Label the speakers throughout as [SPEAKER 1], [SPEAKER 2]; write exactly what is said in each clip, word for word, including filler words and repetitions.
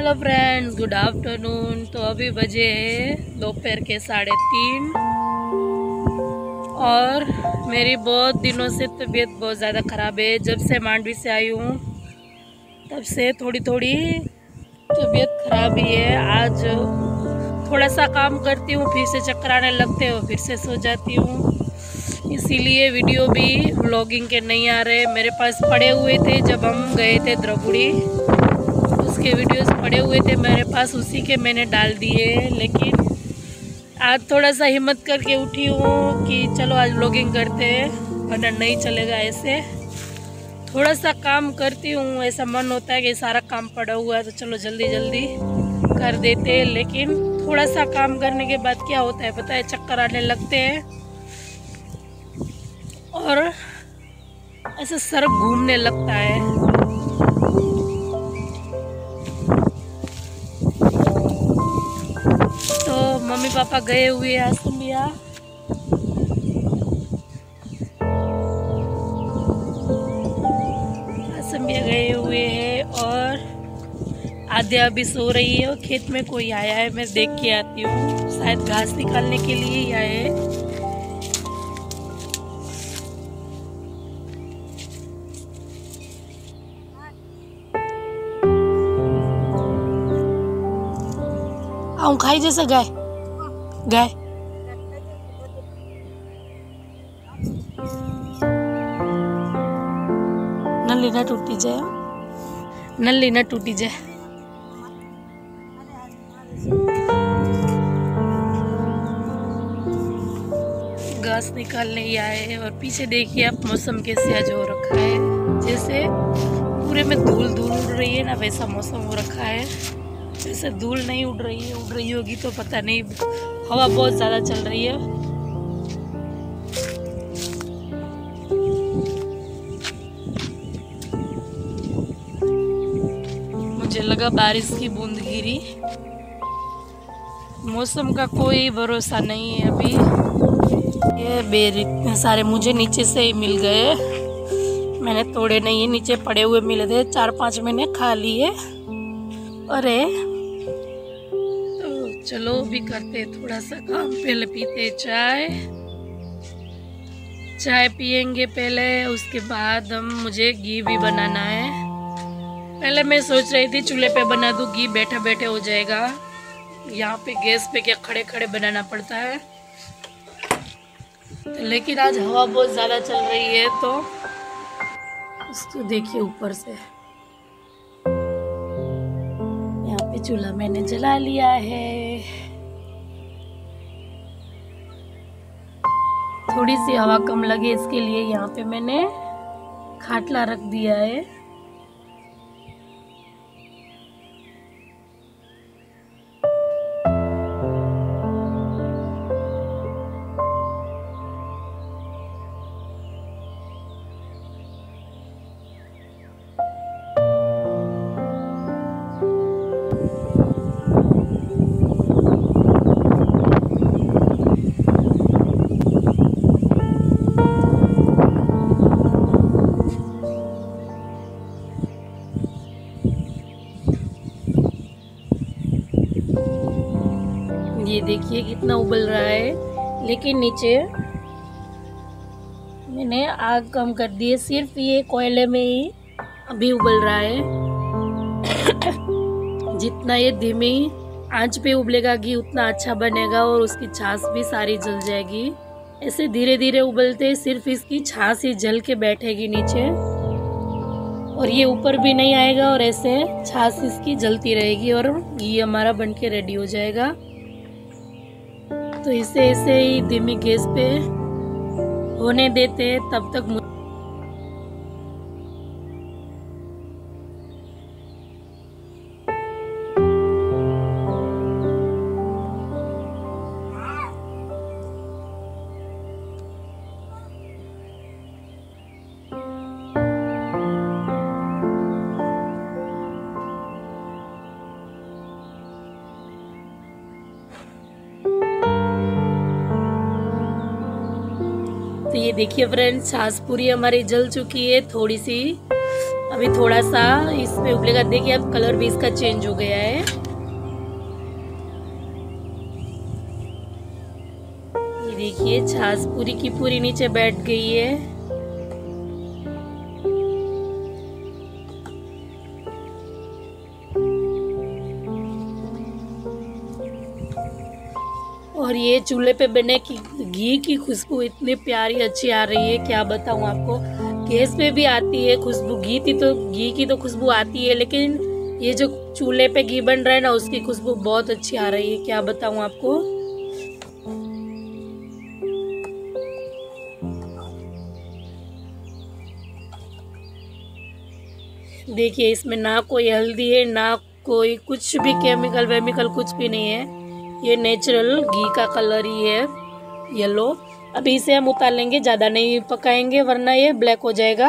[SPEAKER 1] Hello friends, good afternoon. तो अभी बजे है दोपहर के साढ़े तीन और मेरी बहुत दिनों से तबीयत बहुत ज़्यादा ख़राब है। जब से मांडवी से आई हूँ तब से थोड़ी थोड़ी तबीयत ख़राब ही है। आज थोड़ा सा काम करती हूँ, फिर से चक्कर आने लगते हो, फिर से सो जाती हूँ। इसीलिए वीडियो भी व्लॉगिंग के नहीं आ रहे। मेरे पास पड़े हुए थे, जब हम गए थे द्रगुड़ी उसके वीडियोस पड़े हुए थे मेरे पास, उसी के मैंने डाल दिए। लेकिन आज थोड़ा सा हिम्मत करके उठी हूँ कि चलो आज व्लॉगिंग करते हैं, वरना नहीं चलेगा। ऐसे थोड़ा सा काम करती हूँ, ऐसा मन होता है कि सारा काम पड़ा हुआ है तो चलो जल्दी जल्दी कर देते। लेकिन थोड़ा सा काम करने के बाद क्या होता है पता है, चक्कर आने लगते हैं और ऐसे सर घूमने लगता है। तो मम्मी पापा गए हुए हैं आसम्बिया, आसम्बिया गए हुए हैं और आद्या अभी सो रही है और खेत में कोई आया है, मैं देख के आती हूँ। शायद घास निकालने के लिए ही आए हैं। आऊं खाई जैसे गाय गाय नली ना टूटी जाए, नली ना टूटी जाए। घास निकालने ही आए हैं और पीछे देखिए आप मौसम कैसे आज हो रखा है। जैसे पूरे में धूल धूल उड़ रही है ना, वैसा मौसम हो रखा है। वैसे धूल नहीं उड़ रही है, उड़ रही होगी तो पता नहीं, हवा बहुत ज़्यादा चल रही है। मुझे लगा बारिश की बूंद गिरी। मौसम का कोई भरोसा नहीं है अभी। ये बेर इतने सारे मुझे नीचे से ही मिल गए, मैंने तोड़े नहीं है, नीचे पड़े हुए मिले थे, चार पांच मैंने खा लिए। अरे तो चलो भी करते थोड़ा सा काम। पहले पीते चाय, चाय पियेंगे पहले, उसके बाद हम मुझे घी भी बनाना है। पहले मैं सोच रही थी चूल्हे पे बना दूं घी, बैठे बैठे हो जाएगा। यहाँ पे गैस पे क्या खड़े खड़े बनाना पड़ता है। लेकिन आज हवा बहुत ज़्यादा चल रही है तो उसको देखिए ऊपर से। यहाँ पे चूल्हा मैंने जला लिया है। थोड़ी सी हवा कम लगे इसके लिए यहाँ पे मैंने खाटला रख दिया है। ये देखिए कितना उबल रहा है, लेकिन नीचे मैंने आग कम कर दी है, सिर्फ ये कोयले में ही अभी उबल रहा है। जितना ये धीमी आंच पे उबलेगा घी उतना अच्छा बनेगा और उसकी छाछ भी सारी जल जाएगी। ऐसे धीरे धीरे उबलते सिर्फ इसकी छाछ ही जल के बैठेगी नीचे और ये ऊपर भी नहीं आएगा और ऐसे छाछ इसकी जलती रहेगी और घी हमारा बनके रेडी हो जाएगा। तो इसे ऐसे ही धीमी गैस पे होने देते हैं तब तक। तो ये देखिए फ्रेंड्स, छाछ पूरी हमारी जल चुकी है, थोड़ी सी अभी थोड़ा सा इसमें उबलेगा। देखिए अब कलर भी इसका चेंज हो गया है। ये देखिए छाछ पूरी की पूरी नीचे बैठ गई है। और ये चूल्हे पे बने की घी की खुशबू इतनी प्यारी अच्छी आ रही है, क्या बताऊं आपको। गैस पे भी आती है खुशबू, घी की तो घी की तो खुशबू आती है, लेकिन ये जो चूल्हे पे घी बन रहा है ना, उसकी खुशबू बहुत अच्छी आ रही है, क्या बताऊं आपको। देखिए इसमें ना कोई हल्दी है, ना कोई कुछ भी केमिकल वेमिकल कुछ भी नहीं है। ये नेचुरल घी का कलर ही है, येलो। अभी इसे हम उतार लेंगे, ज़्यादा नहीं पकाएंगे वरना ये ब्लैक हो जाएगा।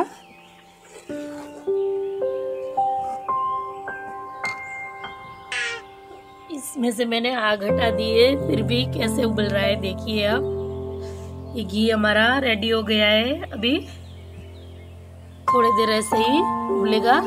[SPEAKER 1] इसमें से मैंने आग हटा दी है, फिर भी कैसे उबल रहा है देखिए। अब ये घी हमारा रेडी हो गया है। अभी थोड़ी देर ऐसे ही उबलेगा।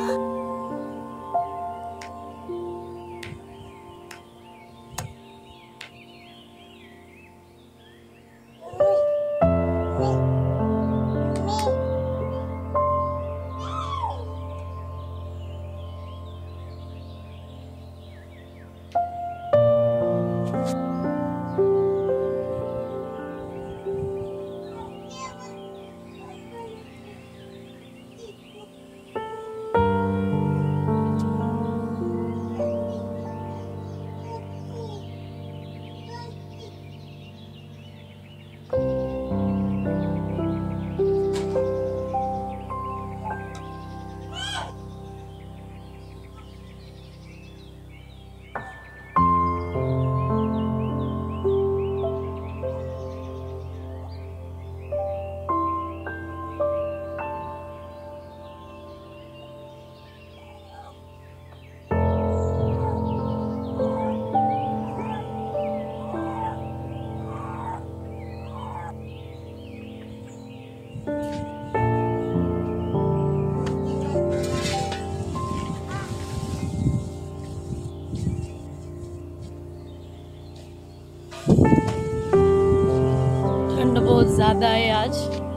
[SPEAKER 1] ठंड बहुत ज्यादा है आज।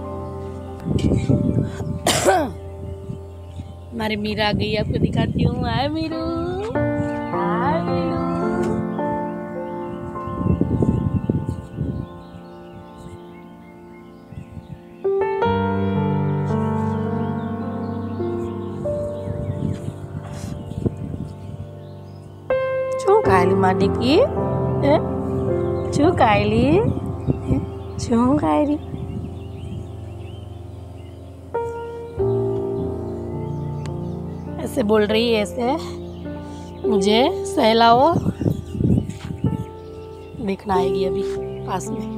[SPEAKER 1] हमारी मीरा आ गई, आपको दिखाती हूँ। हाय मीरू, हाय मीरू। छू खायली माने की छू खायली छू खायली। ऐसे बोल रही है, ऐसे मुझे सहलाओ। देखना आएगी अभी पास में।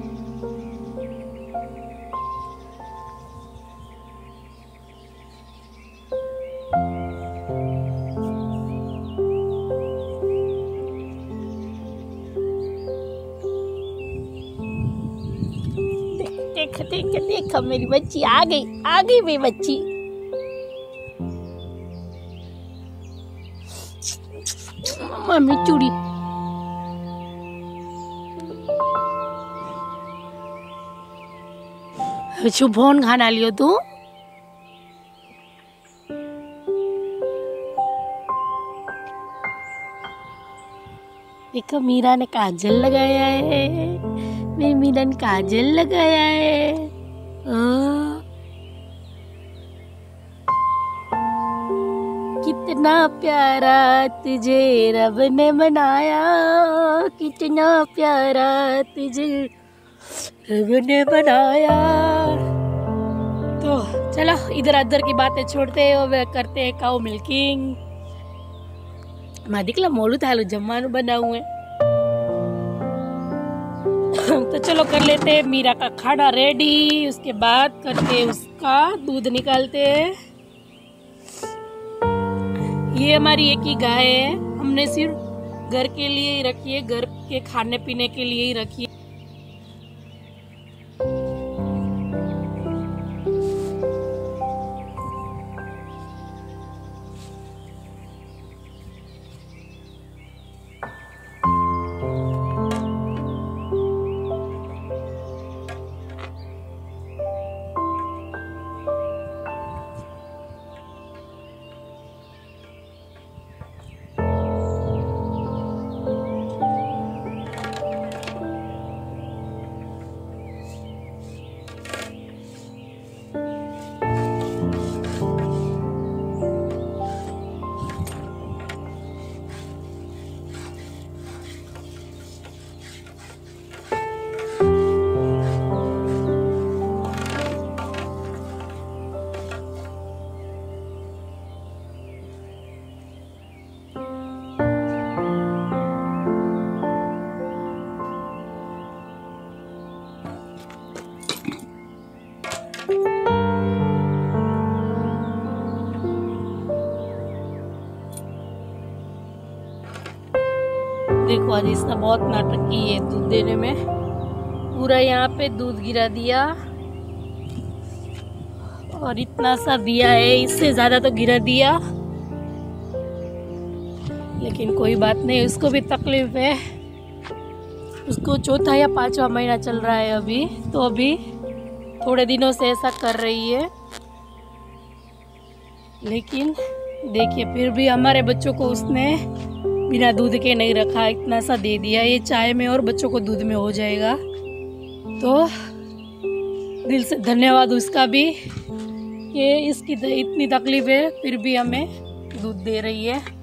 [SPEAKER 1] देख देख देख मेरी बच्ची आ गई, आ गई मेरी बच्ची। मम्मी चूड़ी। शुभ फोन खाना लियो तू। देखो मीरा ने काजल लगाया है, मेरी मीरा ने काजल लगाया है। आ, कितना प्यारा तुझे रब ने बनाया, कितना प्यारा तुझे रब ने बनाया। तो चलो इधर उधर की बातें छोड़ते हैं और करते हैं काउ मिल्किंग। मादिकला मोलू थालू जम्मानु बनाऊं है। तो चलो कर लेते हैं मीरा का खाना रेडी। उसके बाद करते उसका दूध निकालते हैं। ये हमारी एक ही गाय है, हमने सिर्फ घर के लिए ही रखी है, घर के खाने पीने के लिए ही रखी है। देखो आज इसने बहुत नाटक की है दूध देने में। पूरा यहाँ पे दूध गिरा दिया और इतना सा दिया है, इससे ज़्यादा तो गिरा दिया, लेकिन कोई बात नहीं, उसको भी तकलीफ है। उसको चौथा या पांचवा महीना चल रहा है अभी, तो अभी थोड़े दिनों से ऐसा कर रही है। लेकिन देखिए फिर भी हमारे बच्चों को उसने बिना दूध के नहीं रखा, इतना सा दे दिया। ये चाय में और बच्चों को दूध में हो जाएगा। तो दिल से धन्यवाद उसका भी कि इसकी इतनी तकलीफ है फिर भी हमें दूध दे रही है।